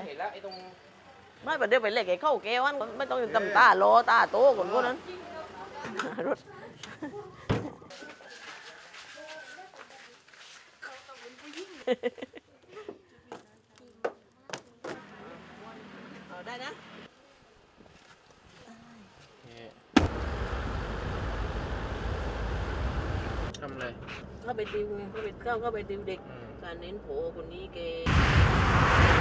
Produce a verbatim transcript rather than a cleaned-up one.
เห็นแล้วไอ้ตรงไม่ประเดี๋ยวไปเล็กไอ้เข้าแก้วอันไม่ต้องทำตาโลตาโตคนพวกนั้นรถเอาได้นะทำอะไรก็ไปติวไงก็ไปเข้าก็ไปติวเด็กการเน้นโผคนนี้เก